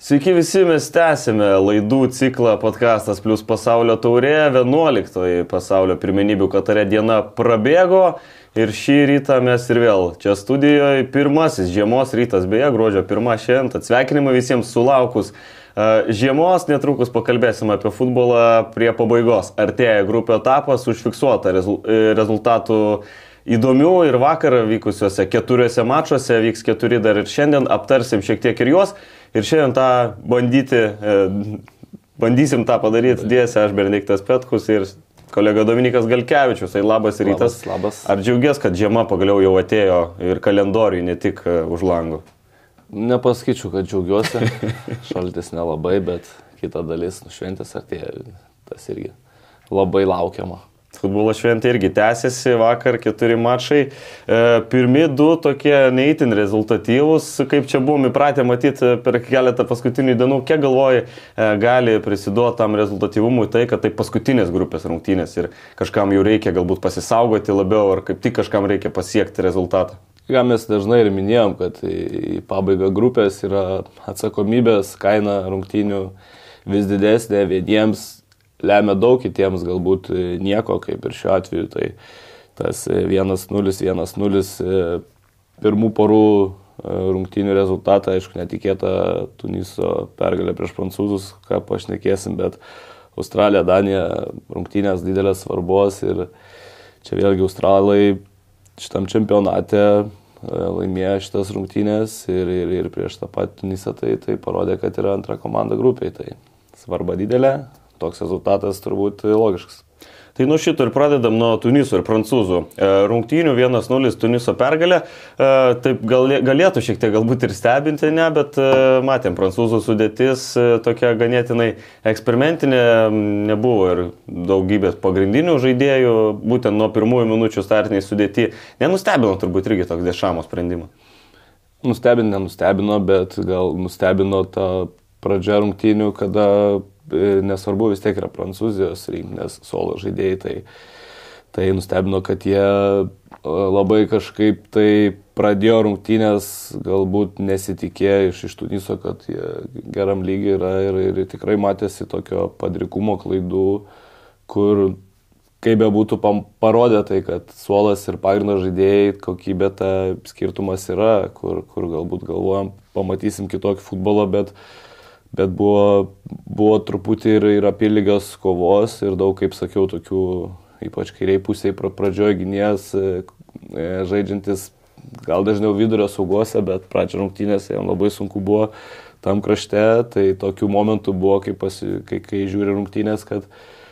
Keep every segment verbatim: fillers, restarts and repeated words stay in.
Sveiki visi, mes tęsime laidų ciklą Podcastas plus pasaulio taurė. vienuoliktoji pasaulio pirmenybių Katare diena prabėgo ir šį rytą mes ir vėl čia studijoje. Pirmasis žiemos rytas, beje, gruodžio pirmą šiandien. Tad sveikinimai visiems sulaukus žiemos. Netrukus pakalbėsime apie futbolą prie pabaigos. Artėja grupių etapas, užfiksuota rezultatų įdomių ir vakar vykusiuose keturiuose mačuose, vyks keturi dar ir šiandien, aptarsim šiek tiek ir juos. Ir šiandien tą bandyti, bandysim tą padaryti dėse, aš Benediktas Petkus ir kolega Dominikas Galkevičius. Tai labas rytas. Labas, labas. Ar džiaugies, kad žiema pagaliau jau atėjo ir kalendoriui, ne tik už langų? Nepasakyčiau, kad džiaugiuosi. Šaltis nelabai, bet kita dalis šventės artėja. Tas irgi labai laukiama. Futbolo šventė irgi tęsiasi, vakar keturi mačai. E, pirmi du tokie neįtin rezultatyvūs, kaip čia buvom įpratę matyti per keletą paskutinių dienų. Kiek galvoji, e, gali prisiduoti tam rezultatyvumui tai, kad tai paskutinės grupės rungtynės ir kažkam jau reikia galbūt pasisaugoti labiau, ar kaip tik kažkam reikia pasiekti rezultatą? Ką mes dažnai ir minėjom, kad į pabaigą grupės yra atsakomybės kaina rungtynių vis didesnė, vieniems lemia daug, kitiems galbūt nieko, kaip ir šiuo atveju. Tai tas vienas nulis, vienas nulis pirmų porų rungtynių rezultatą, aišku, netikėta Tuniso pergalė prieš prancūzus, ką pašnekėsim, bet Australija, Danija rungtynės didelės svarbos ir čia vėlgi australai šitam čempionate laimėjo šitas rungtynės ir, ir, ir prieš tą patį Tunisą tai, tai parodė, kad yra antra komanda grupiai. Tai svarba didelė. Toks rezultatas turbūt logiškas. Tai nuo šito ir pradedam nuo Tuniso ir prancūzų. Rungtynių vienas nulis Tuniso pergalė. Taip galėtų šiek tiek galbūt ir stebinti, ne, bet matėm, prancūzų sudėtis tokia ganėtinai eksperimentinė, nebuvo ir daugybės pagrindinių žaidėjų, būtent nuo pirmųjų minučių startiniai sudėti. Nenustebino turbūt irgi toks Dešamo sprendimą. Nustebino, nenustebino, bet gal nustebino tą pradžią rungtynių, kada nesvarbu vis tiek yra Prancūzijos rinktinės suolo žaidėjai, tai, tai nustebino, kad jie labai kažkaip tai pradėjo rungtynės, galbūt nesitikėjo iš, iš Tuniso, kad jie geram lygiai yra ir, ir tikrai matėsi tokio padrikumo klaidų, kur kaip be būtų parodė tai, kad suolas ir pagrindo žaidėjai kokybė ta skirtumas yra, kur, kur galbūt galvojam, pamatysim kitokį futbolą, bet Bet buvo, buvo truputį ir, ir apylygios kovos ir daug, kaip sakiau, tokių, ypač kairiai pusėje pradžioje gynėjas žaidžiantis gal dažniau vidurio saugose, bet pradžio rungtynėse jam labai sunku buvo tam krašte. Tai tokių momentų buvo, kai, pasi, kai, kai žiūri rungtynės, kad,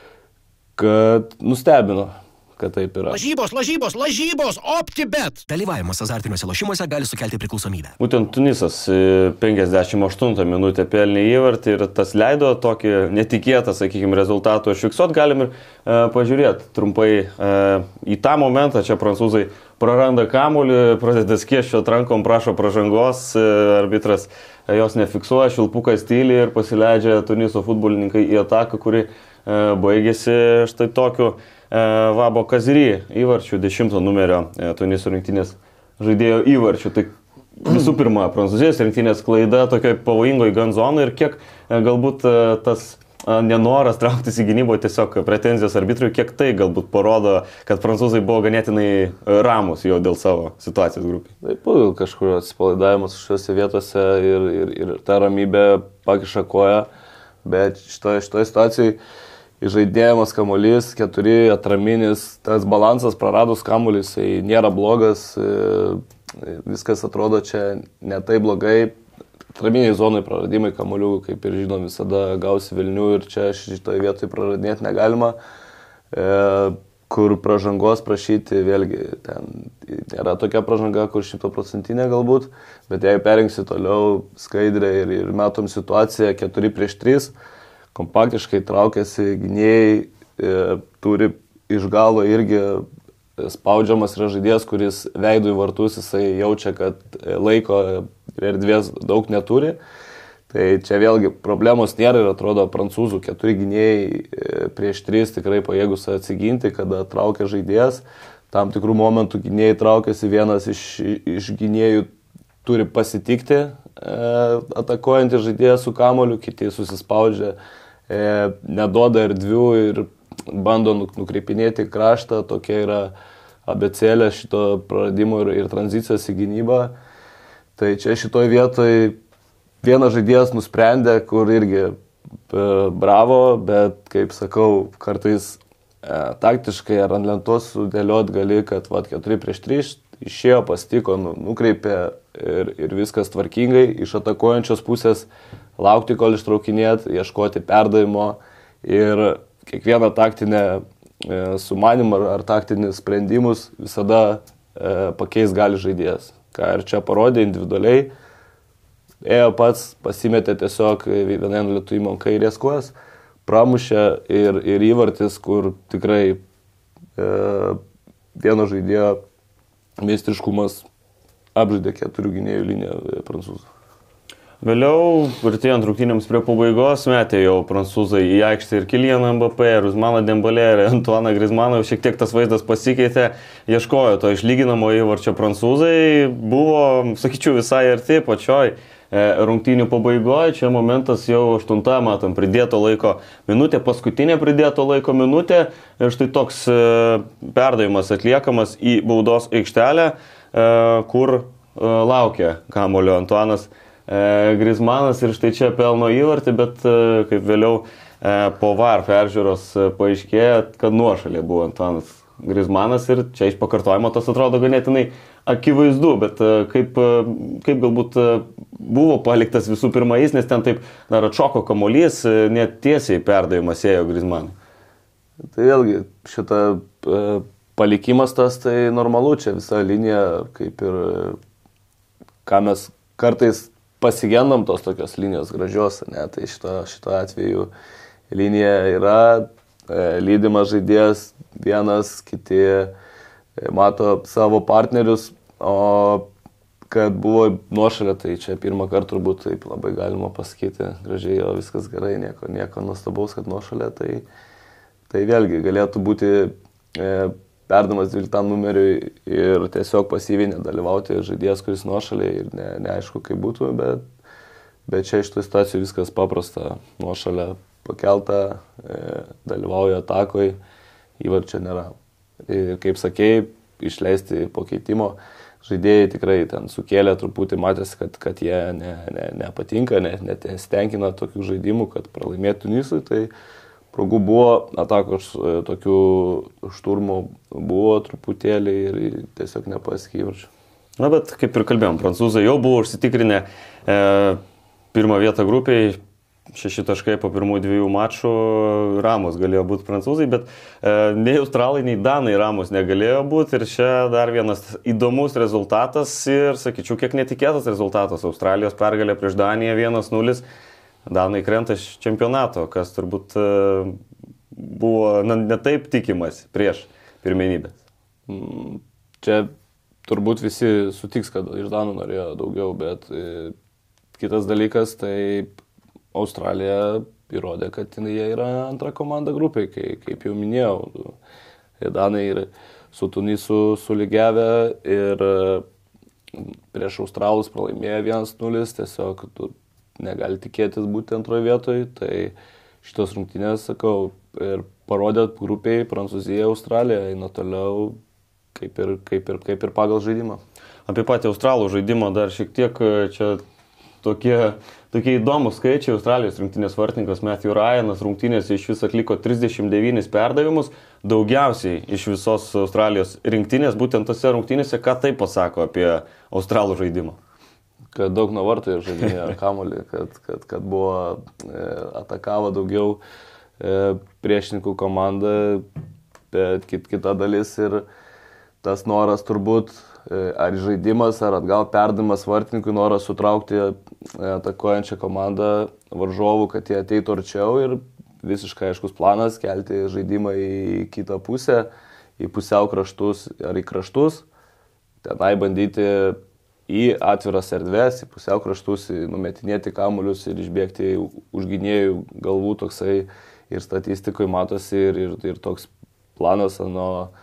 kad nustebino, kad taip yra. Lažybos, lažybos, lažybos, OptiBet. Dalyvavimas azartiniuose lošimuose gali sukelti priklausomybę. Būtent Tunisas penkiasdešimt aštuntą minutę pelnė įvartį ir tas leido tokį netikėtą, sakykime, rezultatų užfiksuoti. Galim ir e, pažiūrėti trumpai e, į tą momentą. Čia prancūzai praranda kamuolį, pradeda skieščiot rankom, prašo pražangos, e, arbitras jos nefiksuoja, švilpukas tyli ir pasileidžia Tuniso futbolininkai į ataką, kuri e, baigėsi štai tokiu Vabo Kaziri įvarčių, dešimto numerio Tuniso rinktinės žaidėjo įvarčių. Tai visų pirma, prancūzijos rinktinės klaida tokioj pavojingoj gan zonai ir kiek galbūt tas nenoras trauktis į gynybą, tiesiog pretenzijos arbitrui, kiek tai galbūt parodo, kad prancūzai buvo ganėtinai ramus jau dėl savo situacijos grupėje. Taip, kažkur atsipalaidavimas šiuose vietose ir, ir, ir ta ramybė pakiša koją, bet šitoje šitoje situacijoje žaidėjimas kamuolys, keturi atraminis, tas balansas praradus kamuolys, tai nėra blogas, viskas atrodo čia ne taip blogai. Atraminiai zonai praradimai kamuolių, kaip ir žinom, visada gausi vilnių ir čia šitoje vietoje praradinėti negalima. Kur pražangos prašyti, vėlgi, ten nėra tokia pražanga, kur šimtaprocentinė galbūt, bet jei perrinksi toliau skaidrę ir, ir matom situaciją keturi prieš tris, kompaktiškai traukiasi gynėjai, e, turi iš galo irgi spaudžiamas yra žaidėjas, kuris veidų į vartus, jisai jaučia, kad laiko ir erdvės daug neturi. Tai čia vėlgi problemos nėra ir atrodo prancūzų keturi gynėjai prieš tris tikrai pajėgus atsiginti, kada traukia žaidėjas. Tam tikrų momentų gynėjai traukiasi, vienas iš, iš gynėjų turi pasitikti atakuojantys žaidėjai su kamoliu, kiti susispaudžia, e, neduoda erdvių ir bando nukreipinėti kraštą, tokia yra abecėlė šito praradimo ir, ir tranzicijos į gynybą. Tai čia šitoj vietoj vienas žaidėjas nusprendė, kur irgi bravo, bet, kaip sakau, kartais e, taktiškai ar ant lentos sudėliot gali, kad vat, keturi prieš tris išėjo, pastiko, nu, nukreipė ir, ir viskas tvarkingai. Iš atakuojančios pusės laukti, kol ištraukinėt, ieškoti perdavimo ir kiekvieną taktinę e, sumanimą ar, ar taktinis sprendimus visada e, pakeis gali žaidėjas. Ką ir čia parodė individualiai. Ėjo pats, pasimetė tiesiog vienam lietuimo kairės kojas, pramušė ir, ir įvartis, kur tikrai e, vieno žaidėjo meistriškumas apžaidė keturių gynėjų liniją prancūzų. Vėliau, artėjant rungtynėms prie pabaigos, metė jau prancūzai į aikštę ir Kylianą Mbappé, ir Ousmaną Dembélé, ir Antoiną Griezmanną, šiek tiek tas vaizdas pasikeitė, ieškojo to išlyginamo įvarčio prancūzai, buvo, sakyčiau, visai arti pačioj rungtynių pabaigoje, čia momentas jau aštunta, matom, pridėto laiko minutė, paskutinė pridėto laiko minutė ir štai toks perdavimas atliekamas į baudos aikštelę, kur laukia kamulio Antoinas Griezmanas ir štai čia pelno įvartį, bet kaip vėliau po V A R peržiūros paaiškėjo, kad nuošalė buvo Antoinas Griezmanas ir čia iš pakartojimo tas atrodo ganėtinai akivaizdu, bet kaip, kaip galbūt buvo paliktas visų pirma jis, nes ten taip dar atšoko kamuolys, net tiesiai perdavimas ėjo Griezmanui. Tai vėlgi šitą palikimas tas, tai normalu, čia visa linija, kaip ir ką mes kartais pasigendam tos tokios linijos gražios, ne, tai šito, šito atveju linija yra, lydimas žaidėjas vienas, kiti mato savo partnerius, o kad buvo nuošalė, tai čia pirmą kartą turbūt taip labai galima pasakyti, gražiai jo viskas gerai, nieko, nieko nuostabaus, kad nuošalė, tai, tai vėlgi galėtų būti e, perdamas dvyliktam numeriui ir tiesiog pasyviai nedalyvauti žaidėjas, kuris nuošalė ir ne, neaišku kaip būtų, bet, bet čia iš tų situacijų viskas paprasta, nuošalė pakelta, e, dalyvauja atakoje, įvarčio nėra. Ir kaip sakėjai, išleisti po keitimo, žaidėjai tikrai ten sukėlė truputį, matėsi, kad, kad jie ne, ne, nepatinka, ne, nesitenkina tokių žaidimų, kad pralaimėtų Tunisui, tai progų buvo, atakos tokių šturmų buvo truputėlį ir tiesiog nepasiekė įvarčių. Na, bet kaip ir kalbėjom, prancūzai jau buvo užsitikrinę e, pirmą vietą grupiai, šeši taškai po pirmų dviejų mačų, ramos galėjo būti prancūzai, bet e, nei australai, nei danai ramos negalėjo būti ir čia dar vienas įdomus rezultatas ir, sakyčiau, kiek netikėtas rezultatas. Australijos pergalė prieš Daniją vienas nulis, danai krenta iš čempionato, kas turbūt e, buvo na, ne taip tikimas prieš pirmenybės. Čia turbūt visi sutiks, kad iš danų norėjo daugiau, bet e, kitas dalykas, tai Australija įrodė, kad jie yra antra komanda grupiai, kai, kaip jau minėjau. Danai ir su Tunisu sulygiavę ir prieš Australus pralaimėjo vienas nulis, tiesiog negali tikėtis būti antroje vietoje. Tai šitos rungtynės, sakau, ir parodė grupiai Prancūzija, Australija, eina toliau kaip ir, kaip ir, kaip ir pagal žaidimą. Apie patį Australų žaidimą dar šiek tiek čia tokie, tokie įdomus skaičiai. Australijos rinktinės vartininkas Matthew Ryanas rungtynėse iš vis atliko trisdešimt devynis perdavimus, daugiausiai iš visos Australijos rinktinės, būtent tose rungtynėse. Ką tai pasako apie Australų žaidimą? Kad daug nuo vartų žaidinėjo kamuolį, kad, kad, kad buvo e, atakavo daugiau e, priešininkų komanda, bet kit, kita dalis ir tas noras turbūt ar žaidimas, ar atgal perdavimas vartininkui, noras sutraukti atakuojančią komandą varžovų, kad jie ateitų arčiau ir visiškai aiškus planas kelti žaidimą į kitą pusę, į pusiau kraštus ar į kraštus, tenai bandyti į atviras erdves, į pusiau kraštus, numetinėti kamuolius ir išbėgti už gynėjų galvų, toksai ir statistikoje matosi ir, ir, ir toks planas nuo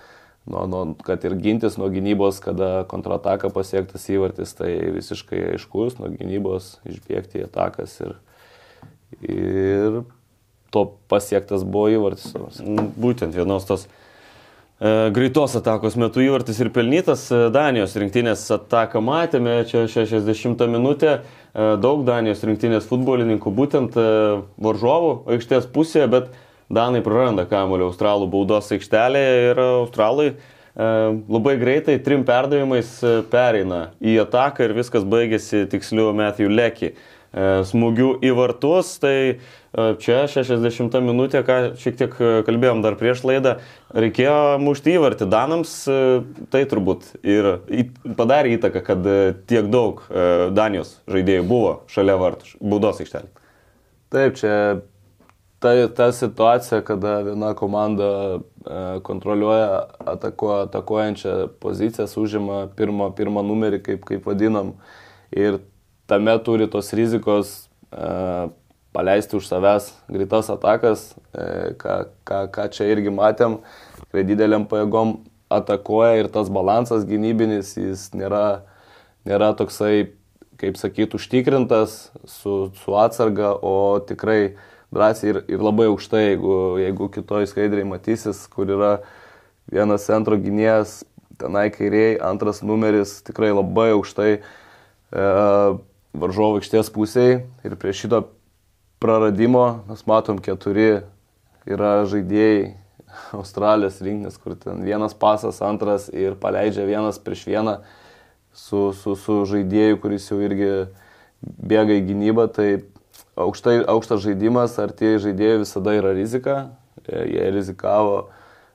nuo, nuo, kad ir gintis nuo gynybos, kada kontrataka pasiektas įvartis, tai visiškai aiškus, nuo gynybos išbėgti į atakas ir, ir to pasiektas buvo įvartis. Būtent vienos tos e, greitos atakos metu įvartis ir pelnytas. Danijos rinktinės ataką matėme, čia šešiasdešimtą minutę, e, daug Danijos rinktinės futbolininkų, būtent e, varžovų aikštės pusėje, bet Danai praranda kamuolį Australų baudos aikštelėje ir Australai e, labai greitai trim perdavimais pereina į ataką ir viskas baigėsi tiksliu Matthew Leckie smūgių į vartus. Tai čia šešiasdešimtą minutę, ką šiek tiek kalbėjom dar prieš laidą, reikėjo mušti įvartį Danams, tai turbūt ir padarė įtaką, kad tiek daug Danijos žaidėjų buvo šalia vartų baudos aikštelė. Taip, čia ta, ta situacija, kada viena komanda kontroliuoja atako, atakuojančią poziciją, užima pirmą, pirmą numerį, kaip, kaip vadinam, ir tame turi tos rizikos e, paleisti už savęs greitas atakas, e, ką, ką, ką čia irgi matėm, kai dideliam pajėgom atakuoja ir tas balansas gynybinis, jis nėra, nėra toksai, kaip sakyt, užtikrintas su, su atsarga, o tikrai drąsiai ir, ir labai aukštai, jeigu, jeigu kitoj skaidriai matysis, kur yra vienas centro gynėjas, tenai kairiai, antras numeris, tikrai labai aukštai e, varžovų aikštės pusėje ir prie šito praradimo mes matom keturi yra žaidėjai Australijos rinktinės, kur ten vienas pasas, antras ir paleidžia vienas prieš vieną su, su, su žaidėju, kuris jau irgi bėga į gynybą. Tai aukštai, aukštas žaidimas, artieji žaidėjai visada yra rizika. Jie rizikavo,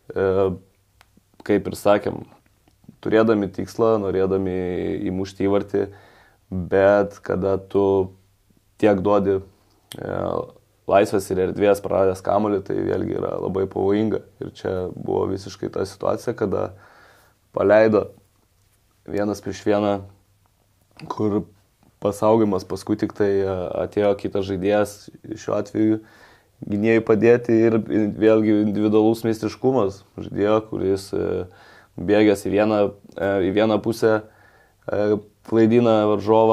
kaip ir sakėm, turėdami tikslą, norėdami įmušti įvartį. Bet kada tu tiek duodi e, laisvės ir erdvės praradęs kamuolį, tai vėlgi yra labai pavojinga. Ir čia buvo visiškai ta situacija, kada paleido vienas prieš vieną, kur pasaugimas, paskui tik tai atėjo kitas žaidėjas, šiuo atveju gynėjui padėti ir vėlgi individualus meistriškumas žaidėjo, kuris e, bėgęs į vieną, e, į vieną pusę, e, klaidina varžovą,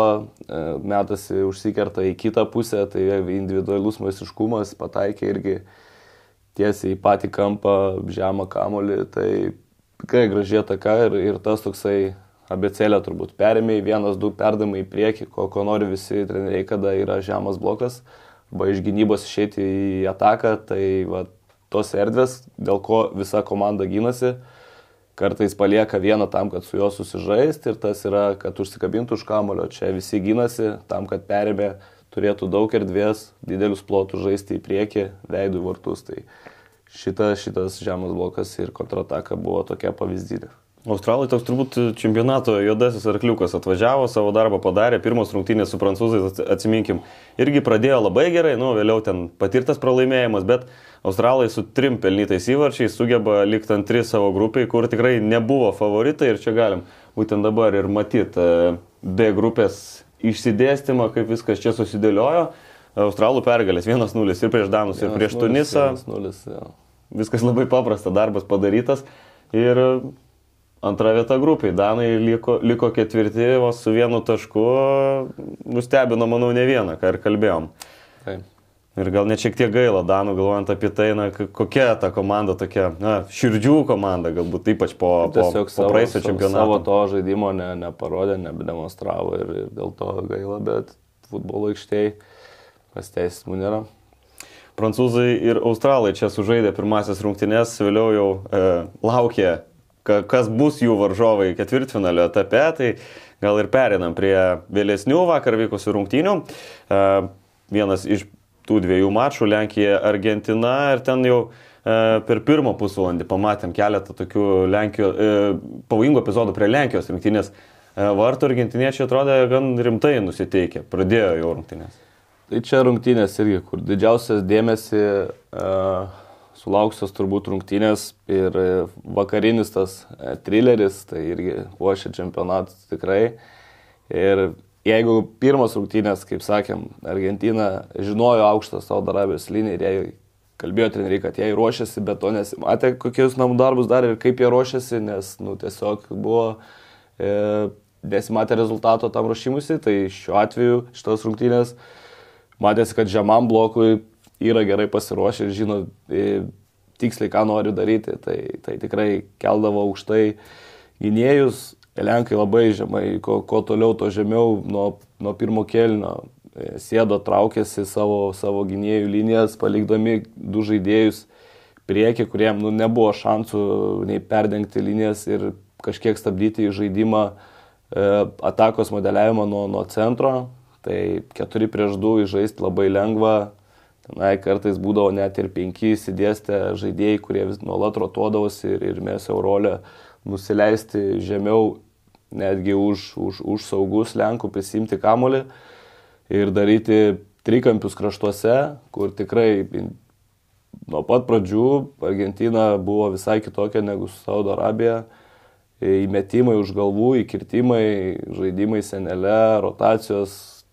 metasi užsikerta į kitą pusę, tai individualus meistriškumas pataikė irgi tiesiai į patį kampą, žemą kamuolį, tai tikrai graži ataka ir, ir tas toksai abėcėlė turbūt perėmė į vienas, du perdavimai į priekį, ko, ko nori visi treneriai, kada yra žemas blokas, arba iš gynybos išeiti į ataką, tai va, tos erdvės, dėl ko visa komanda gynasi, kartais palieka vieną tam, kad su juo susižaisti ir tas yra, kad užsikabintų už kamuolio. Čia visi gynasi tam, kad perėmė, turėtų daug erdvės, didelius plotus žaisti į priekį, veidų į vartus. Tai šita, šitas žemas blokas ir kontrataka buvo tokia pavyzdinė. Australai toks turbūt čempionato juodasis arkliukas atvažiavo, savo darbą padarė, pirmos rungtynės su prancūzais, atsiminkim, irgi pradėjo labai gerai, nu, vėliau ten patirtas pralaimėjimas, bet Australai su trim pelnytais įvarčiais sugeba likti antri savo grupiai, kur tikrai nebuvo favoritai ir čia galim būtent dabar ir matyti B grupės išsidėstymą, kaip viskas čia susidėliojo. Australų pergalės vienas nulis ir prieš Danus, ir prieš Tunisą. vienas nulis, ja. Viskas labai paprasta, darbas padarytas ir antra vieta grupiai. Danai liko, liko ketvirti, vos su vienu tašku, nustebino, manau, ne vieną, ką ir kalbėjom. Taip. Ir gal net šiek tiek gaila Danų, galvojant apie tai, na, kokia ta komanda tokia, na, širdžių komanda, galbūt ypač po, po, po praeisio čempionato. Savo to žaidimo ne, neparodė, nebedemonstravo ir, ir dėl to gaila, bet futbolo aikštėje pasiteisimų nėra. Prancūzai ir Australai čia sužaidė pirmasis rungtynes, vėliau jau e, laukė, kas bus jų varžovai ketvirtfinalio etape, tai gal ir perinam prie vėlesnių vakar vykusių rungtynių. E, vienas iš tų dviejų mačų, Lenkija, Argentina, ir ten jau e, per pirmą pusvalandį pamatėm keletą tokių Lenkijo, e, pavojingų epizodų prie Lenkijos rinktinės e, vartų. Argentiniečiai atrodė gan rimtai nusiteikę, pradėjo jau rungtynės. Tai čia rungtynės irgi, kur didžiausias dėmesį e, sulauksios turbūt rungtynės ir vakarinis tas e, trileris, tai irgi puošia čempionatus tikrai. Ir jeigu pirmas rungtynės, kaip sakėm, Argentina žinojo aukštą Saudo Arabijos liniją ir jai kalbėjo treneriai, kad jie ruošiasi, bet to nesimatė, kokius namų darbus darė ir kaip jie ruošiasi, nes nu, tiesiog buvo e, nesimatė rezultato tam ruošimusi, tai šiuo atveju šitos rungtynės matėsi, kad žemam blokui yra gerai pasiruošę ir žino e, tiksliai, ką nori daryti, tai, tai tikrai keldavo aukštai gynėjus, Lenkai labai žemai, ko, ko toliau, to žemiau nuo, nuo pirmo kėlinio sėdo, traukėsi savo, savo gynėjų linijas, palikdami du žaidėjus priekį, kuriem nu, nebuvo šansų nei perdengti linijas ir kažkiek stabdyti žaidimą e, atakos modeliavimą nuo, nuo centro. Tai keturi prieš du žaisti labai lengva. Tenai kartais būdavo net ir penki įsidėstę žaidėjai, kurie vis nuolat rotuodavosi ir, ir mes Eurolę nusileisti žemiau, netgi už, už, už saugus Lenkų prisimti kamuolį ir daryti trikampius kraštuose, kur tikrai nuo pat pradžių Argentina buvo visai kitokia negu su Saudo Arabija. Įmetimai už galvų, įkirtimai, žaidimai senele, rotacijos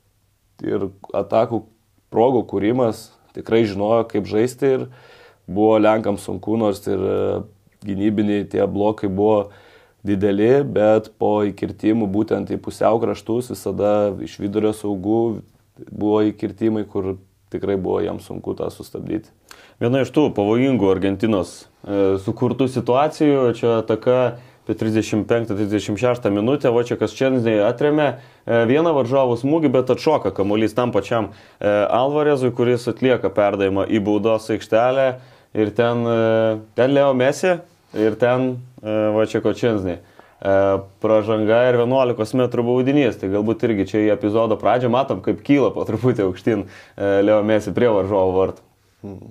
ir atakų progų kūrimas. Tikrai žinojo, kaip žaisti ir buvo Lenkams sunku, nors ir gynybiniai tie blokai buvo dideli, bet po įkirtimų būtent į pusiau kraštus visada iš vidurio saugų buvo įkirtimai, kur tikrai buvo jiems sunku tą sustabdyti. Viena iš tų pavojingų Argentinos e, sukurtų situacijų, čia ataka apie trisdešimt penktą trisdešimt šeštą minutę, Vočekas Černiai atremė e, vieną varžovų smūgį, bet atšoka kamuolys tam pačiam e, Alvarezui, kuris atlieka perdavimą į baudos aikštelę ir ten, e, ten Leo Messi ir ten e, Vočeko Černiai. E, pražanga ir vienuolikos metrų baudinys, tai galbūt irgi čia į epizodo pradžią matom, kaip kyla po truputį aukštyn e, Leo Messi prie varžovų vartų. Hmm.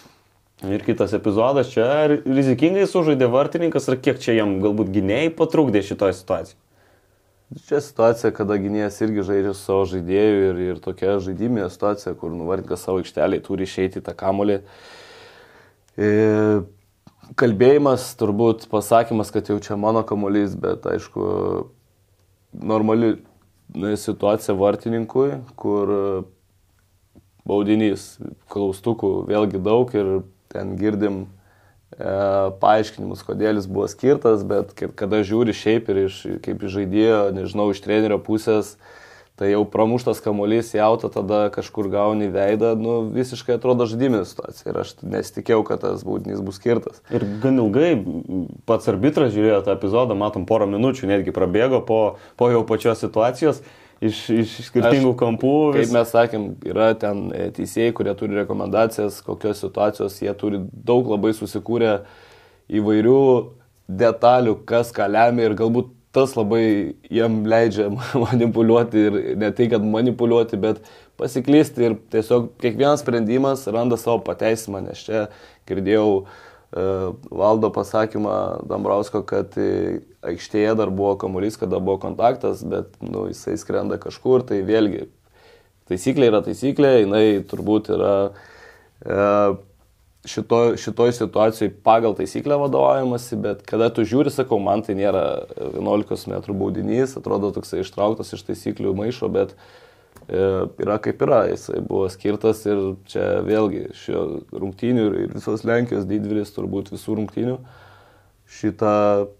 Ir kitas epizodas, čia rizikingai sužaidė vartininkas, ar kiek čia jam galbūt gynėjai patrukdė šitoje situacijoje? Čia situacija, kada gynėjas irgi žaidžia su savo žaidėju ir, ir tokia žaidiminė situacija, kur nuvartininkas savo aikšteliai turi išeiti tą kamuolį. E, kalbėjimas, turbūt pasakymas, kad jau čia mano kamuolys, bet aišku, normali situacija vartininkui, kur baudinys, klaustukų vėlgi daug ir ten girdim e, paaiškinimus, kodėl jis buvo skirtas, bet kada žiūri šiaip ir iš, kaip žaidėjo, nežinau, iš trenerio pusės, tai jau pramuštas kamuolys į autą, tada kažkur gauni veidą, nu visiškai atrodo žaidiminė situacija ir aš nesitikėjau, kad tas baudinys bus skirtas. Ir gan ilgai pats arbitras žiūrėjo tą epizodą, matom porą minučių, netgi prabėgo po, po jau pačios situacijos. Iš, iš skirtingų aš, kampų. Vis... Kaip mes sakėm, yra ten teisėjai, kurie turi rekomendacijas, kokios situacijos, jie turi daug labai susikūrę įvairių detalių, kas ką lemia ir galbūt tas labai jiem leidžia manipuliuoti ir ne tai, kad manipuliuoti, bet pasiklysti ir tiesiog kiekvienas sprendimas randa savo pateisimą, nes čia girdėjau Valdo pasakymą Dambrausko, kad aikštėje dar buvo kamuolys, kada buvo kontaktas, bet nu, jisai skrenda kažkur, tai vėlgi taisyklė yra taisyklė, jinai turbūt yra e, šito, šitoj situacijai pagal taisyklę vadovaujamasi, bet kada tu žiūri, sakau, man tai nėra vienuolikos metrų baudinys, atrodo toksai ištrauktas iš taisyklių maišo, bet yra kaip yra, jisai buvo skirtas ir čia vėlgi šio rungtynių ir visos Lenkijos didvyris turbūt visų rungtynių šitą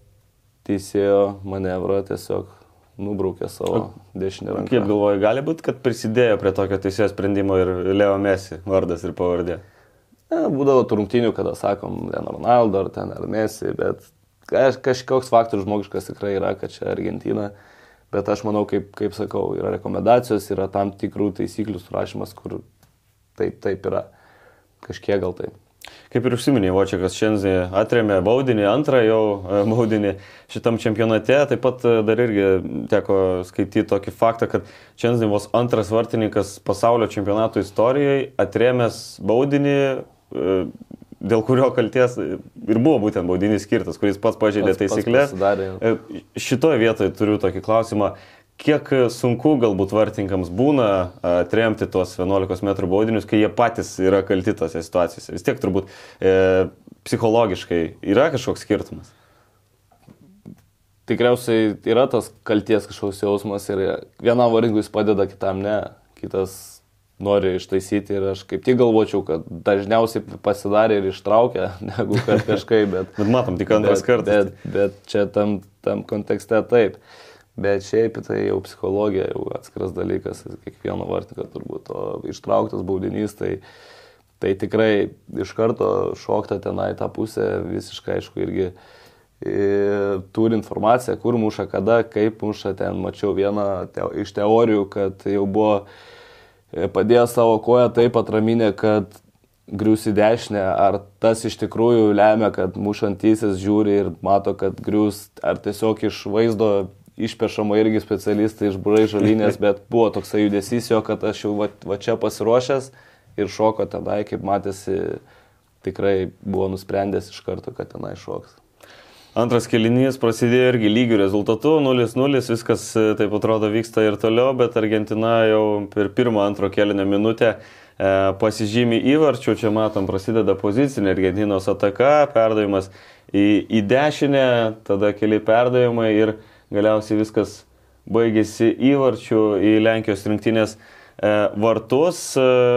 teisėjo manevrą tiesiog nubraukė savo dešinę ranką. Kaip galvoji, gali būti, kad prisidėjo prie tokio teisėjo sprendimo ir Leo Messi vardas ir pavardė? Ne, būdavo tų rungtynių, kada sakom, ten Ronaldo ar ten ar Messi, bet kažkoks faktorius žmogiškas tikrai yra, kad čia Argentina. Bet aš manau, kaip, kaip sakau, yra rekomendacijos, yra tam tikrų taisyklių surašymas, kur taip, taip yra. Kažkiek gal taip. Kaip ir užsiminė, Vočekas Černiai atrėmė baudinį, antrą jau baudinį šitam čempionate. Taip pat dar irgi teko skaityti tokį faktą, kad Černiai vos antras vartininkas pasaulio čempionato istorijoje atrėmęs baudinį, dėl kurio kalties ir buvo būtent baudinys skirtas, kuris pats pažeidė taisyklės. Šitoje vietoje turiu tokį klausimą, kiek sunku galbūt vartininkams būna atremti tuos vienuolikos metrų baudinius, kai jie patys yra kalti tose situacijose. Vis tiek turbūt e, psichologiškai yra kažkoks skirtumas. Tikriausiai yra tas kalties kažkoks jausmas ir vienam vartininkui jis padeda, kitam ne. Kitas nori ištaisyti ir aš kaip tik galvočiau, kad dažniausiai pasidarė ir ištraukė, negu kad kažkaip, bet... bet matom, tik antras kartas. Bet, bet čia tam, tam kontekste taip. Bet šiaip tai jau psichologija, jau atskiras dalykas, kiekvieno vartininko turbūt, o ištrauktas baudinys, tai, tai tikrai iš karto šokta tenai tą pusę, visiškai aišku irgi e, turi informaciją, kur muša, kada, kaip muša, ten mačiau vieną te, iš teorijų, kad jau buvo padėjo savo koją taip atraminę, kad grius į dešinę, ar tas iš tikrųjų lemia, kad mušantysis žiūri ir mato, kad grius, ar tiesiog iš vaizdo išpešama irgi specialistai iš braižo linijas, bet buvo toksai judesys jo, kad aš jau va, va čia pasiruošęs ir šoko tenai, kaip matėsi, tikrai buvo nusprendęs iš karto, kad tenai šoks. Antras kėlinys prasidėjo irgi lygių rezultatų, nulis nulis, viskas taip atrodo vyksta ir toliau, bet Argentina jau per pirmą antro kėlinio minutę e, pasižymi įvarčių, čia matom prasideda pozicinė Argentinos ataka, perdavimas į, į dešinę, tada keli perdavimai ir galiausiai viskas baigėsi įvarčių į Lenkijos rinktinės e, vartus.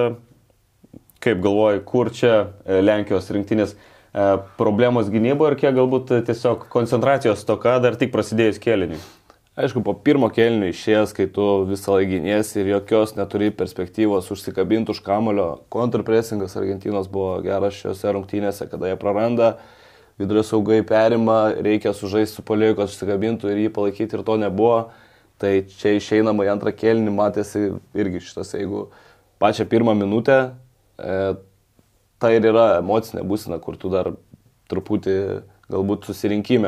E, kaip galvoji, kur čia Lenkijos rinktinės problemos gynyboje ir kiek galbūt tiesiog koncentracijos stoka dar tik prasidėjus kėliniui? Aišku, po pirmo kėlinio išėjęs, kai tu visą laiką giniesi ir jokios neturi perspektyvos užsikabinti už kamulio. Kontrpresingas Argentinos buvo geras šiose rungtynėse, kada jie praranda, vidurio saugai perima, reikia sužaisti su puolėju, kad užsikabintų ir jį palaikyti ir to nebuvo. Tai čia išeinama į antrą kėlinį, matėsi irgi šitas, jeigu pačią pirmą minutę, e, tai ir yra emocinė būsena, kur tu dar truputį galbūt susirinkime.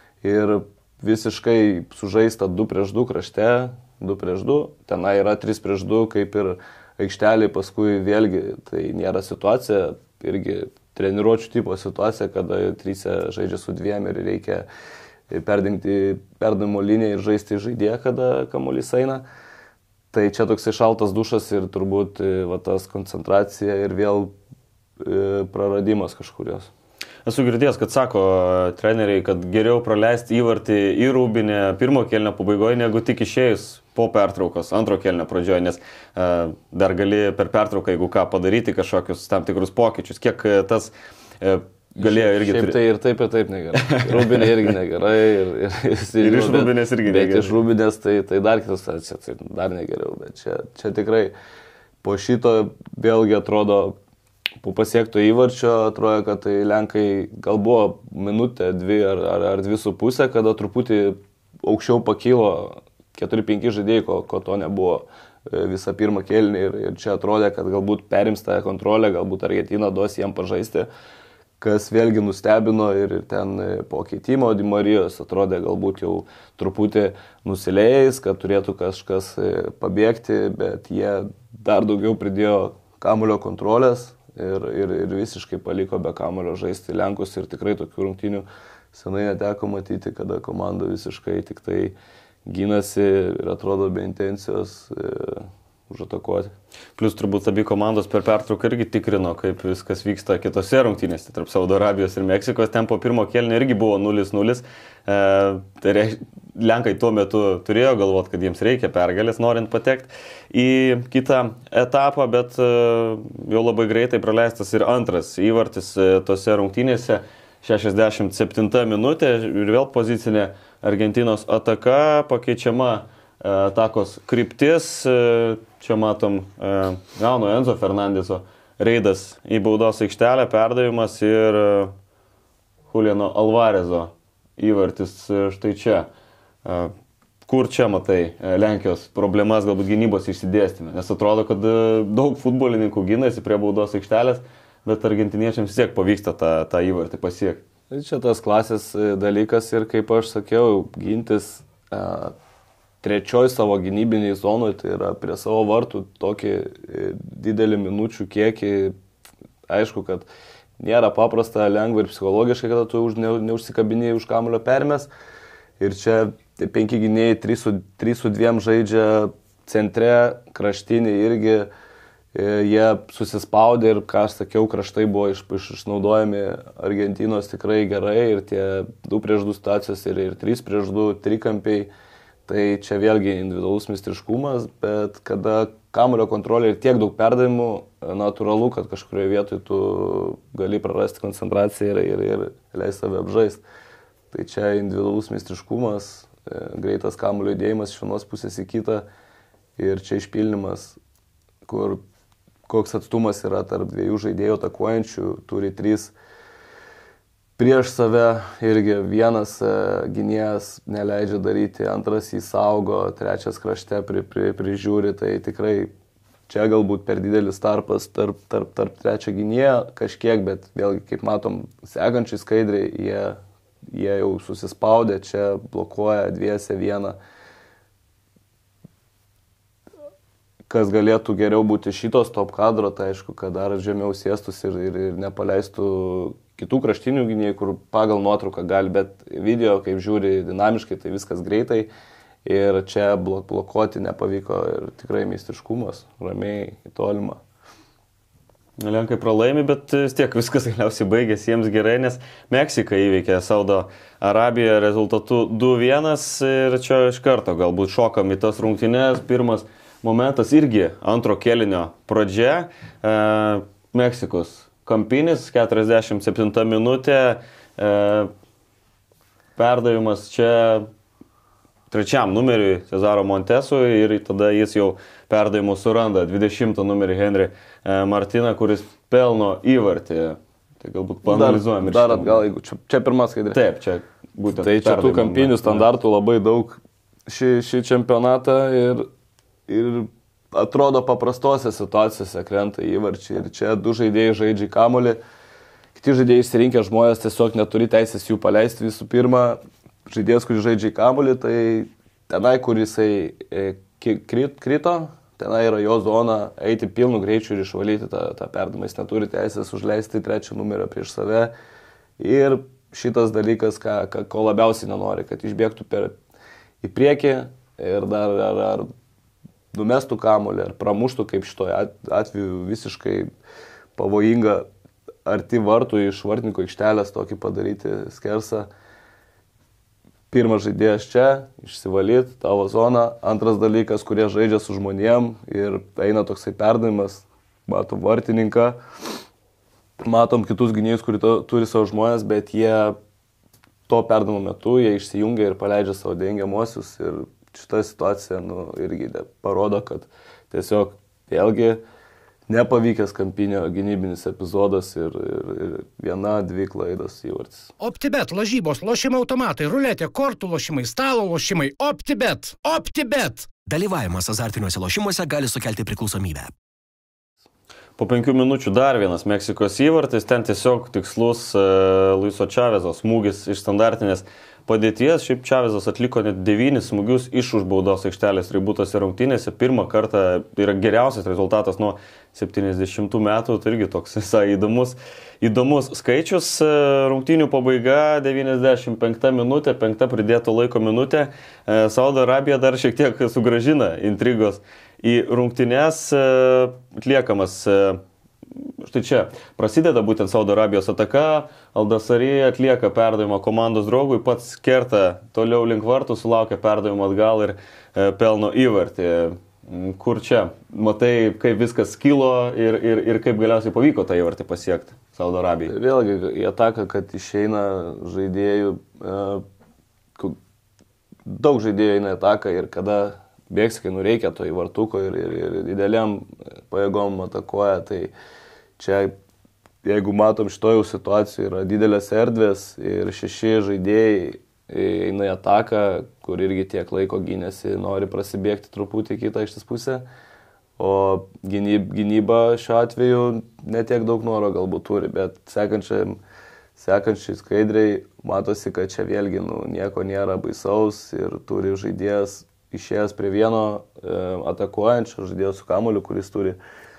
Ir visiškai sužaista du prieš du krašte, du prieš du, tenai yra trys prieš du, kaip ir aikštelė, paskui vėlgi tai nėra situacija, irgi treniruočių tipo situacija, kada tryse žaidžia su dviem ir reikia perdengti perdavimo liniją ir žaisti žaidėją, kada kamuolys eina. Tai čia toksai šaltas dušas ir turbūt va, tas koncentracija ir vėl praradimas kažkurios. Esu girdėjęs, kad sako treneriai, kad geriau praleisti įvartį į rūbinę pirmo kėlinio pabaigoje, negu tik išėjus po pertraukos, antro kėlinio pradžioje, nes uh, dar gali per pertrauką, jeigu ką, padaryti kažkokius tam tikrus pokyčius. Kiek uh, tas uh, galėjo irgi... Šiaip tai ir taip, ir taip negerai. Rūbinė irgi negerai. Ir, ir, ir, ir iš rūbinės irgi negerai. Bet iš rūbinės tai, tai dar kitas, čia, tai dar negeriau. Bet čia, čia tikrai po šito vėlgi atrodo, po pasiekto įvarčio atrodo, kad tai Lenkai gal buvo minutė, dvi ar, ar, ar dvi su pusė, kada truputį aukščiau pakilo keturi penki žaidėjai, ko, ko to nebuvo visą pirmą kėlinį ir, ir čia atrodė, kad galbūt perims tą kontrolę, galbūt Argentina duos jiem pažaisti, kas vėlgi nustebino ir ten po keitimo Di Marijos atrodė galbūt jau truputį nusileis, kad turėtų kažkas pabėgti, bet jie dar daugiau pridėjo kamuolio kontrolės. Ir, ir, ir visiškai paliko be kamuolio žaisti Lenkus ir tikrai tokių rungtynių senai neteko matyti, kada komanda visiškai tik tai gynasi ir atrodo be intencijos e, užatakuoti. Plus turbūt abi komandos per pertrauką irgi tikrino, kaip viskas vyksta kitose rungtynėse, tarp Saudo Arabijos ir Meksikos. Ten po pirmo kėlinio irgi buvo nulis nulis. E, tai reiš, Lenkai tuo metu turėjo galvot, kad jiems reikia pergalės, norint patekti į kitą etapą, bet e, jau labai greitai praleistas ir antras įvartis e, tose rungtynėse. šešiasdešimt septinta minutė ir vėl pozicinė Argentinos ataka, pakeičiama e, atakos kryptis. E, čia matom e, Gauno Enzo Fernandeso reidas į baudos aikštelę, perdavimas ir e, Juliano Alvarezo įvartis e, štai čia. E, kur čia matai Lenkijos problemas, galbūt gynybos išsidėstymė? Nes atrodo, kad e, daug futbolininkų gynasi prie baudos aikštelės, bet argentiniečiams vis tiek pavyksta tą, tą įvartį pasiekti. Čia tas klasės dalykas ir kaip aš sakiau, gintis e, trečioj savo gynybiniai zonui, tai yra prie savo vartų tokį didelį minučių kiekį. Aišku, kad nėra paprasta, lengva ir psichologiškai, kada tu už, ne, neužsikabinėjai už kamuolio permės. Ir čia penki gynėjai, trys su, trys su dviem žaidžia centre, kraštiniai irgi. Jie susispaudė ir, ką aš sakiau, kraštai buvo iš, iš, išnaudojami Argentinos tikrai gerai ir tie du prieš du situacijos ir, ir trys prieš du trikampiai. tai čia vėlgi individualus mistriškumas, bet kada kamuolio kontrolė ir tiek daug perdavimų, natūralu, kad kažkurioje vietoje tu gali prarasti koncentraciją ir, ir, ir leisti save apžaisti. Tai čia individualus mistriškumas, greitas kamuolio judėjimas iš vienos pusės į kitą ir čia išpildymas, kur koks atstumas yra tarp dviejų žaidėjų atakuojančių, turi trys prieš save, irgi vienas gynėjas neleidžia daryti, antras jį saugo, trečias krašte pri, pri, prižiūri, tai tikrai čia galbūt per didelis tarpas tarp, tarp, tarp trečio gynėjo kažkiek, bet vėlgi, kaip matom, sekančiai skaidriai, jie, jie jau susispaudė, čia blokuoja dviese vieną. Kas galėtų geriau būti šitos top kadro, tai aišku, kad dar žemiau sėstus ir, ir, ir nepaleistų kitų kraštinių gynėjų, kur pagal nuotrauką gali, bet video, kaip žiūri dinamiškai, tai viskas greitai ir čia blok, blokuoti nepavyko ir tikrai meistriškumas, ramiai į tolimą. Lenkai pralaimi, bet vis tiek viskas galiausiai baigėsi jiems gerai, nes Meksika įveikė Saudo Arabiją rezultatu du vienas ir čia iš karto galbūt šokam į tas rungtynes. Pirmas momentas irgi antro kėlinio pradžia, e, Meksikos kampinis, keturiasdešimt septinta minutė, e, perdavimas čia trečiam numeriui Cezaro Montesui ir tada jis jau perdavimu suranda dvidešimtą numerį Henry e, Martiną, kuris pelno įvartį. Tai galbūt paanalizuojam. Dar, dar atgal, jeigu čia, čia pirmas skaidrė. Taip, čia būtent. Tai čia tų kampinių standartų labai daug šį, šį čempionatą ir, ir atrodo paprastose situacijose krenta įvarčiai ir čia du žaidėjai žaidžia kamuolį, kiti žaidėjai išsirinkę žmonės tiesiog neturi teisės jų paleisti. Visų pirma, žaidėjas, kuris žaidžia kamuolį, tai tenai, kur jisai krito, tenai yra jo zona, eiti pilnu greičiu ir išvalyti tą, tą perdavimą. Jis neturi teisės užleisti trečią numerį prieš save ir šitas dalykas, ką, ką, ko labiausiai nenori, kad išbėgtų per į priekį ir dar ar, ar numestų kamuolį ar pramuštų, kaip šitoje atveju visiškai pavojinga arti vartų iš vartininko aikštelės tokį padaryti skersą. Pirmas žaidėjas čia, išsivalyti tavo zoną. Antras dalykas, kurie žaidžia su žmonėm ir eina toksai perdavimas, matom vartininką, matom kitus gynėjus, kurie to, turi savo žmonės, bet jie to perdavimo metu, jie išsijungia ir paleidžia savo dengiamuosius ir šita situacija nu, irgi parodo, kad tiesiog vėlgi nepavykęs kampinio gynybinis epizodas ir, ir, ir viena, dvi klaidos įvartis. OptiBet, lažybos, lošimo automatai, ruletė, kortų lošimai, stalo lošimai. OptiBet. OptiBet. Dalyvavimas azartiniuose lošimuose gali sukelti priklausomybę. Po penkių minučių dar vienas Meksikos įvartis, ten tiesiog tikslus uh, Luiso Čavezo smūgis iš standartinės padėties. Šiaip Čavezas atliko net devynis smūgius iš už baudos aikštelės ributose rungtynėse. Pirmą kartą tai yra geriausias rezultatas nuo septyniasdešimtų metų, tai irgi toks visai įdomus, įdomus skaičius. Rungtynių pabaiga, devyniasdešimt penkta minutė, penkta pridėto laiko minutė. Saudo Arabija dar šiek tiek sugrąžina intrigos į rungtynes, atliekamas. Štai čia prasideda būtent Saudo Arabijos ataka, Aldasari atlieka perdavimą komandos draugui, pats kerta toliau link vartų, sulaukia perdavimą atgal ir e, pelno įvartį. Kur čia? Matai, kaip viskas kilo ir, ir, ir kaip galiausiai pavyko tą įvartį pasiekti Saudo Arabijai. Vėlgi, į ataką, kad išeina žaidėjų, e, daug žaidėjų eina į ataką ir kada Meksikai nureikia to įvartuko ir, ir, ir dideliam pajėgom atakuoja, tai čia, jeigu matom šitoje situacijoje, yra didelės erdvės ir šeši žaidėjai eina į ataką, kur irgi tiek laiko gynėsi, nori prasibėgti truputį kitą iš tas pusę, o gynyb, gynyba šiuo atveju netiek daug noro galbūt turi, bet sekančiai, sekančiai skaidriai matosi, kad čia vėlgi nu, nieko nėra baisaus ir turi žaidėjas išėjęs prie vieno e, atakuojančio žaidėjo su kamuoliu, kuris turi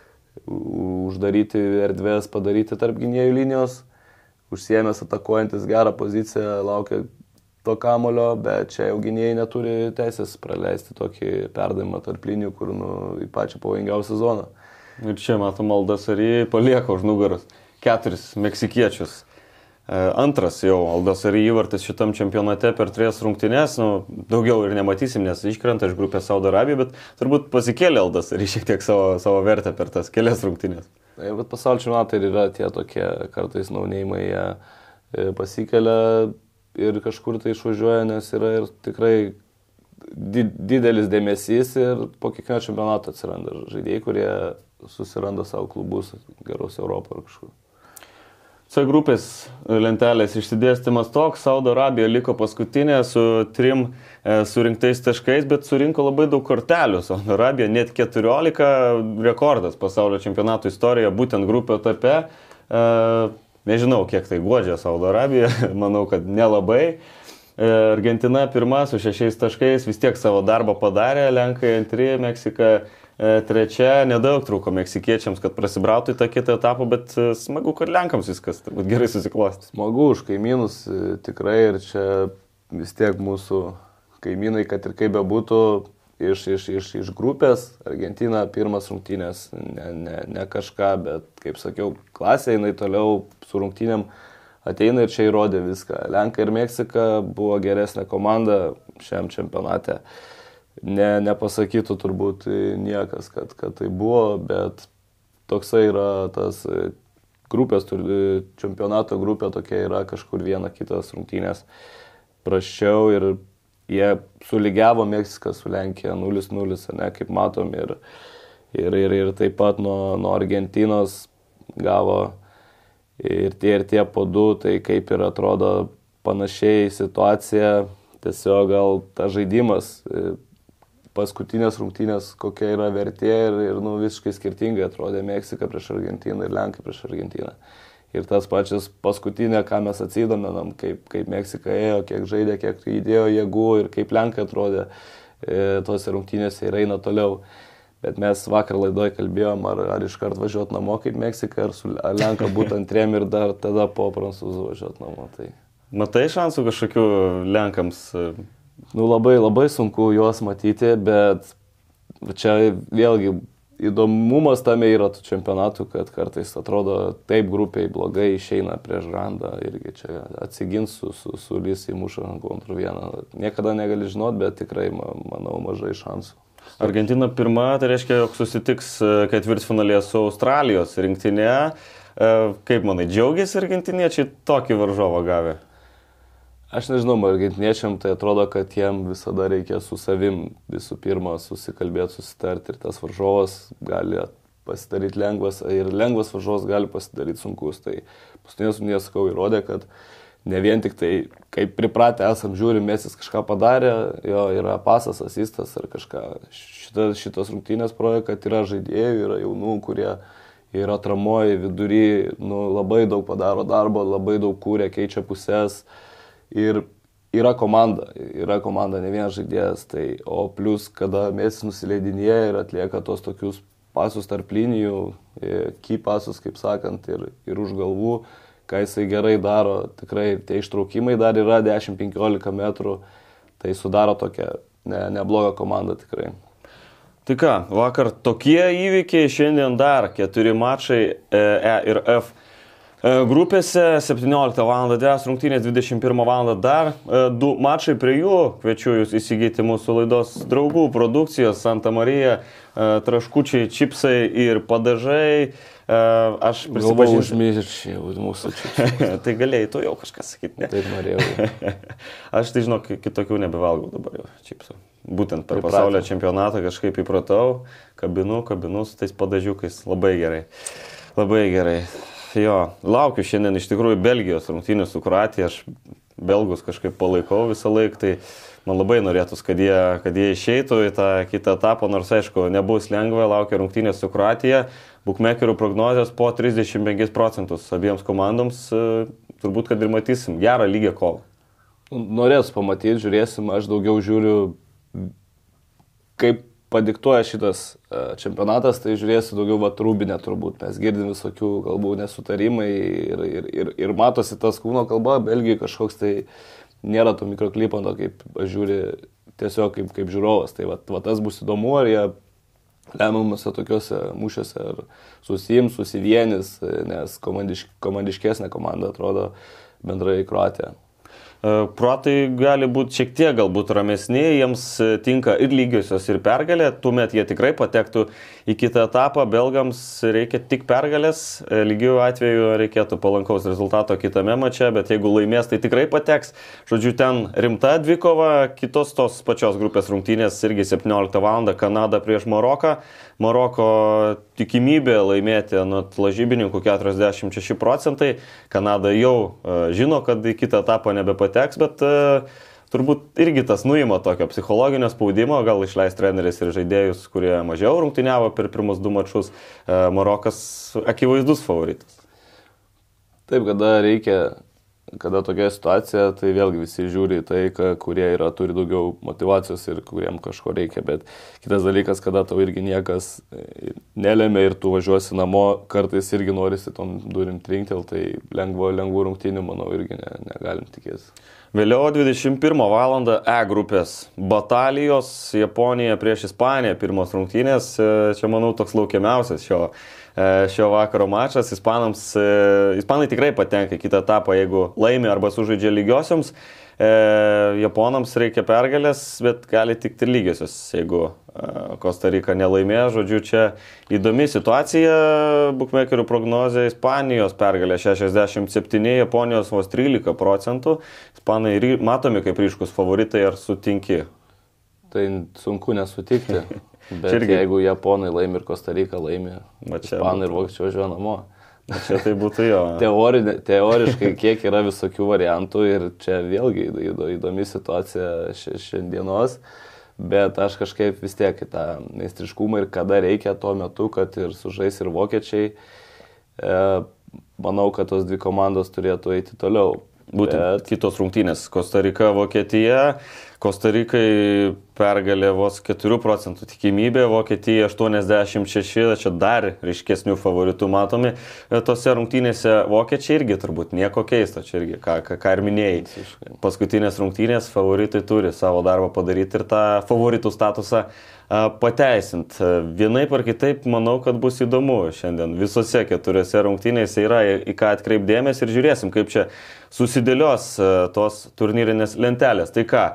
uždaryti erdvės, padaryti tarp gynėjų linijos, užsiėmęs atakuojantis gerą poziciją, laukia to kamuolio, bet čia jau gynėjai neturi teisės praleisti tokį perdavimą tarp linijų, kur nu, į pačią pavojingiausią zoną. Ir čia matom, Aldasari palieka už nugaros keturis meksikiečius. antras jau Aldasari įvartis šitam čempionate per tris rungtynes, nu, daugiau ir nematysim, nes iškrenta iš grupės Saudo Arabija, bet turbūt pasikėlė Aldasari šiek tiek savo, savo vertę per tas kelias rungtynės. Tai bet pasaulio čempionatai yra tie tokie kartais naunėjimai, jie pasikelia ir kažkur tai išvažiuoja, nes yra ir tikrai didelis dėmesys ir po kiekvieno čempionato atsiranda žaidėjai, kurie susiranda savo klubus geros Europoje ar kažkur. C grupės lentelės išsidėstymas toks, Saudo Arabija liko paskutinė su trim e, surinktais taškais, bet surinko labai daug kortelių. Saudo Arabija net keturiolika, rekordas pasaulio čempionato istorijoje, būtent grupio etape. E, nežinau, kiek tai guodžia Saudo Arabija, manau, kad nelabai. E, Argentina pirma su šešiais taškais vis tiek savo darbą padarė, Lenkai antri, Meksika trečia, nedaug trūko meksikiečiams, kad prasibrautų į tą kitą etapą, bet smagu, kad Lenkams viskas turbūt gerai susiklosti. Smagu už kaimynus tikrai ir čia vis tiek mūsų kaimynai, kad ir kaip bebūtų, iš, iš, iš, iš grupės Argentina pirmas rungtynės, ne, ne, ne kažką, bet kaip sakiau, klasė jinai toliau su rungtynėm ateina ir čia įrodė viską. Lenkai ir Meksika buvo geresnė komanda šiam čempionate. Ne, nepasakytų turbūt niekas, kad, kad tai buvo, bet toksai yra tas grupės, čempionato grupė tokia yra kažkur viena kitas rungtynės prasčiau ir jie sulygiavo Meksiką su Lenkija nulis nulis, ne, kaip matom, ir, ir, ir, ir taip pat nuo, nuo Argentinos gavo ir tie ir tie po du, tai kaip ir atrodo panašiai situacija, tiesiog gal tas žaidimas paskutinės rungtynės, kokia yra vertė ir, ir nu, visiškai skirtingai atrodė Meksika prieš Argentiną ir Lenkai prieš Argentiną. Ir tas pačias paskutinė, ką mes atsidomenam, kaip, kaip Meksika ėjo, kiek žaidė, kiek įdėjo jėgų ir kaip Lenkai atrodė e, tose rungtynėse ir eina toliau. Bet mes vakar laidoje kalbėjom, ar, ar iškart važiuot namo kaip Meksika, ar, su, ar Lenka būtų antriem ir dar tada po prancūzų važiuot namo. Tai... Matai šansų kažkokių Lenkams? Nu, labai, labai sunku juos matyti, bet čia vėlgi įdomumas tame yra tų čempionatų, kad kartais atrodo taip grupiai blogai išeina prieš Grandą irgi čia atsigins su, su, su Lys įmuša kontra vieną. Niekada negali žinot, bet tikrai, manau, mažai šansų. Argentina pirma, tai reiškia, jog susitiks ketvirtfinalėje su Australijos rinktinė. Kaip manai, džiaugiasi argentiniečiai tokį varžovą gavę? Aš nežinau, argentiniečiam tai atrodo, kad jiem visada reikia su savim visų pirma susikalbėti, susitarti ir tas varžovas gali pasidaryti lengvas ir lengvas varžovas gali pasidaryti sunkus. Tai paskutinės rungtynės, sakau, įrodė, kad ne vien tik tai, kaip pripratę esam, žiūrim, Mesis kažką padarė, jo yra pasas, asistas ar kažką. Šitas, šitas rungtynės parodo, kad yra žaidėjų, yra jaunų, kurie yra atramoje vidury, nu, labai daug padaro darbo, labai daug kūrė, keičia pusės. Ir yra komanda, yra komanda, ne vienas žaidėjas, tai, o plus, kada Mesis nusileidinėja ir atlieka tos tokius pasus tarp linijų, key pasus, kaip sakant, ir, ir už galvų, ką jisai gerai daro, tikrai tie ištraukimai dar yra dešimt penkiolika metrų, tai sudaro tokią ne, neblogą komandą tikrai. Tai ką, vakar tokie įvykiai, šiandien dar keturi mačai E ir F. Grupėse septynioliktą valandą dės rungtynės, dvidešimt pirmą valandą dar du mačai prie jų. Kviečiu jūs įsigyti mūsų laidos draugų produkcijos Santa Marija, traškučiai, čipsai ir padažai. Aš prisipažinsiu. Užmirščiau mūsų čipsai. Tai galėjai tu jau kažką sakyti, ne? Taip norėjau. Aš tai žinok, kitokių nebevalgau dabar jau čipsų. Būtent per pasaulio čempionatą kažkaip įpratau, kabinu, kabinu su tais padažiukais. Labai gerai. Labai gerai. Jo, laukiu šiandien iš tikrųjų Belgijos rungtynių su Kroatija, aš belgus kažkaip palaikau visą laiką, tai man labai norėtųs, kad jie, kad jie išeitų į tą kitą etapą, nors aišku, nebus lengva, laukia rungtynės su Kroatija, bukmekerių prognozijos po trisdešimt penkis procentus abiems komandoms, turbūt, kad ir matysim gerą lygią kovą. Norės pamatyti, žiūrėsim, aš daugiau žiūriu, kaip padiktuoja šitas čempionatas, tai žiūrėsiu daugiau vat Rūbinę turbūt. Mes girdim visokių galbūt nesutarimai ir, ir, ir, ir matosi tas kūno kalba, Belgijai kažkoks tai nėra to mikroklipo, kaip aš žiūri tiesiog kaip, kaip žiūrovas. Tai vat, vat tas bus įdomu, ar jie lemiamuose tokiuose mūšiuose ar susijims, susivienis, nes komandiš, komandiškesnė komanda atrodo bendrai Kroatija. Kroatai gali būti šiek tiek galbūt ramesni, jiems tinka ir lygiosios, ir pergalė, tuomet jie tikrai patektų į kitą etapą, belgams reikia tik pergalės, lygių atveju reikėtų palankaus rezultato kitame mače, bet jeigu laimės, tai tikrai pateks. Žodžiu, ten rimta dvikova, kitos tos pačios grupės rungtynės irgi septynioliktą valandą, Kanada prieš Maroką. Maroko tikimybė laimėti ant lažybininkų keturiasdešimt šeši procentai. Kanada jau uh, žino, kad į kitą etapą nebepateks, bet uh, turbūt irgi tas nuima tokio psichologinio spaudimo, gal išleis treneris ir žaidėjus, kurie mažiau rungtyniavo per pirmus du mačus. Uh, Marokas akivaizdus favoritas. Taip, kada reikia, kada tokia situacija, tai vėlgi visi žiūri į tai, kurie yra, turi daugiau motyvacijos ir kuriem kažko reikia, bet kitas dalykas, kada tau irgi niekas nelėmė ir tu važiuosi namo, kartais irgi norisi tom durim trinktel, tai lengvo, lengvų rungtynių, manau, irgi ne, negalim tikėtis. Vėliau dvidešimt pirmą valandą E grupės batalijos, Japonija prieš Ispaniją, pirmos rungtynės, čia manau toks laukiamiausias šio šio vakaro mačas. Ispanams, Ispanai tikrai patenka į kitą etapą, jeigu laimi arba sužaidžia lygiosioms. Japonams reikia pergalės, bet gali tikti lygiosios, jeigu Kosta Rika nelaimė. Žodžiu, čia įdomi situacija. Bukmekerių prognozė: Ispanijos pergalė šešiasdešimt septyni, Japonijos vos trylika procentų. Ispanai matomi kaip ryškus favoritai, ar sutinki? Tai sunku nesutikti. Bet irgi, jeigu Japonai laimi ir Kosta Rika laimi, Ispanai ir Vokiečiai važiuoja namo. Čia tai būtų jo. Teori, teoriškai kiek yra visokių variantų ir čia vėlgi įdomi situacija šiandienos, bet aš kažkaip vis tiek į tą meistriškumą ir kada reikia tuo metu, kad ir sužais ir Vokiečiai, e, manau, kad tos dvi komandos turėtų eiti toliau. Būtent bet... kitos rungtynės. Kosta Rika, Vokietija. Kosta Rikai pergalė vos keturių procentų tikimybė, Vokietija aštuoniasdešimt šeši, čia dar ryškesnių favoritų matomi. Tose rungtynėse vokiečiai irgi turbūt nieko keisto, čia irgi, ką, ką, ką ir minėjai. Paskutinės rungtynės favoritai turi savo darbą padaryti ir tą favoritų statusą pateisint. Vienaip ar kitaip, manau, kad bus įdomu šiandien. Visose keturiose rungtynėse yra į ką atkreipdėmės ir žiūrėsim, kaip čia susidėlios tos turnyrinės lentelės. Tai ką,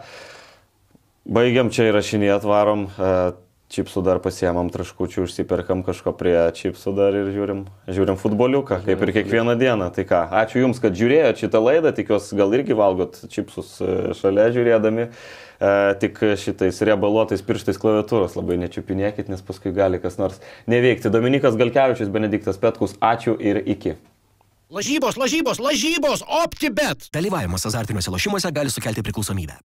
baigiam čia įrašinėt, varom, čipsų dar pasiemam traškučių, užsiperkam kažko prie čipsų dar ir žiūrim, žiūrim futboliuką, kaip ir kiekvieną dieną. Tai ką, ačiū Jums, kad žiūrėjote šitą laidą, tikiuosi gal irgi valgot čipsus šalia žiūrėdami. E, tik šitais riebaluotais pirštais klaviatūros labai nečiupinėkit, nes paskui gali kas nors neveikti. Dominikas Galkevičius, Benediktas Petkus, ačiū ir iki. Lažybos, lažybos, lažybos, OptiBet. Dalyvavimas azartiniuose lošimuose gali sukelti priklausomybę.